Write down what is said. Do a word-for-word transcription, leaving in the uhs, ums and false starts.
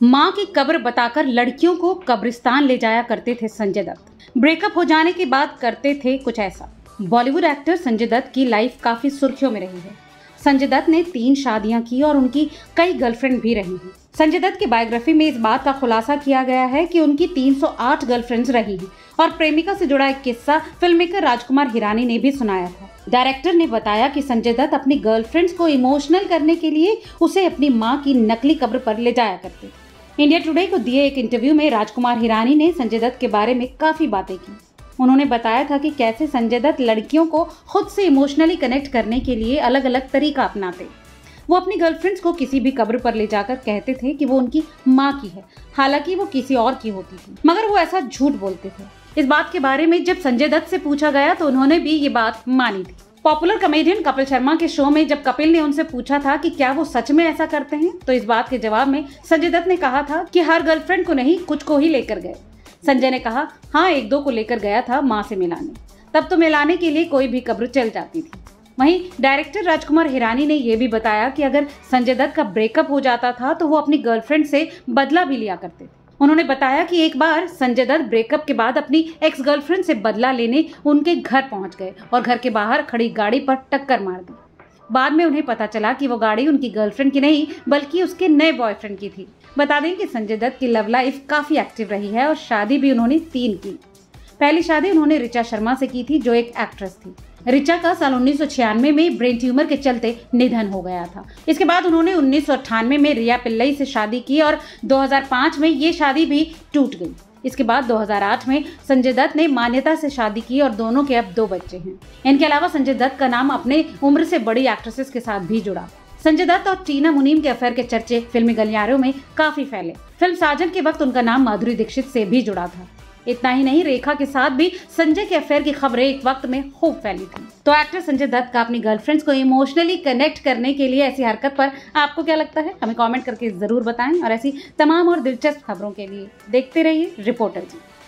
मां की कब्र बताकर लड़कियों को कब्रिस्तान ले जाया करते थे संजय दत्त। ब्रेकअप हो जाने के बाद करते थे कुछ ऐसा। बॉलीवुड एक्टर संजय दत्त की लाइफ काफी सुर्खियों में रही है। संजय दत्त ने तीन शादियां की और उनकी कई गर्लफ्रेंड भी रही हैं। संजय दत्त की बायोग्राफी में इस बात का खुलासा किया गया है कि उनकी तीन सौ आठ गर्लफ्रेंड्स रही हैं और प्रेमिका से जुड़ा एक किस्सा फिल्ममेकर राजकुमार हिरानी ने भी सुनाया था। डायरेक्टर ने बताया कि संजय दत्त अपनी गर्लफ्रेंड्स को इमोशनल करने के लिए उसे अपनी मां की नकली कब्र पर ले जाया करते। इंडिया टुडे को दिए एक इंटरव्यू में राजकुमार हिरानी ने संजय दत्त के बारे में काफी बातें की। उन्होंने बताया था कि कैसे संजय दत्त लड़कियों को खुद से इमोशनली कनेक्ट करने के लिए अलग अलग तरीका अपनाते। वो अपनी गर्लफ्रेंड्स को किसी भी कब्र पर ले जाकर कहते थे कि वो उनकी माँ की है, हालांकि वो किसी और की होती थी, मगर वो ऐसा झूठ बोलते थे। इस बात के बारे में जब संजय दत्त से पूछा गया तो उन्होंने भी ये बात मानी थी। पॉपुलर कॉमेडियन कपिल शर्मा के शो में जब कपिल ने उनसे पूछा था कि क्या वो सच में ऐसा करते हैं, तो इस बात के जवाब में संजय दत्त ने कहा था कि हर गर्लफ्रेंड को नहीं, कुछ को ही लेकर गए। संजय ने कहा, हाँ एक दो को लेकर गया था माँ से मिलाने, तब तो मिलाने के लिए कोई भी कब्र चल जाती थी। वहीं डायरेक्टर राजकुमार हिरानी ने यह भी बताया कि अगर संजय दत्त का ब्रेकअप हो जाता था तो वो अपनी गर्लफ्रेंड से बदला भी लिया करते थे। उन्होंने बताया कि एक बार संजय दत्त ब्रेकअप के बाद अपनी एक्स गर्लफ्रेंड से बदला लेने उनके घर पहुंच गए और घर के बाहर खड़ी गाड़ी पर टक्कर मार दी। बाद में उन्हें पता चला कि वो गाड़ी उनकी गर्लफ्रेंड की नहीं बल्कि उसके नए बॉयफ्रेंड की थी। बता दें कि संजय दत्त की लव लाइफ काफी एक्टिव रही है और शादी भी उन्होंने तीन की। पहली शादी उन्होंने ऋचा शर्मा से की थी, जो एक एक्ट्रेस थी। ऋचा का साल उन्नीस सौ छियानवे में ब्रेन ट्यूमर के चलते निधन हो गया था। इसके बाद उन्होंने उन्नीस सौ अट्ठानवे में रिया पिल्लई से शादी की और दो हज़ार पाँच में ये शादी भी टूट गई। इसके बाद दो हज़ार आठ में संजय दत्त ने मान्यता से शादी की और दोनों के अब दो बच्चे हैं। इनके अलावा संजय दत्त का नाम अपने उम्र से बड़ी एक्ट्रेसेस के साथ भी जुड़ा। संजय दत्त और टीना मुनीम के अफेयर के चर्चे फिल्मी गलियारों में काफी फैले। फिल्म साजन के वक्त उनका नाम माधुरी दीक्षित से भी जुड़ा था। इतना ही नहीं, रेखा के साथ भी संजय के अफेयर की खबरें एक वक्त में खूब फैली थी। तो एक्टर संजय दत्त का अपनी गर्लफ्रेंड्स को इमोशनली कनेक्ट करने के लिए ऐसी हरकत पर आपको क्या लगता है, हमें कमेंट करके जरूर बताएं। और ऐसी तमाम और दिलचस्प खबरों के लिए देखते रहिए रिपोर्टर जी।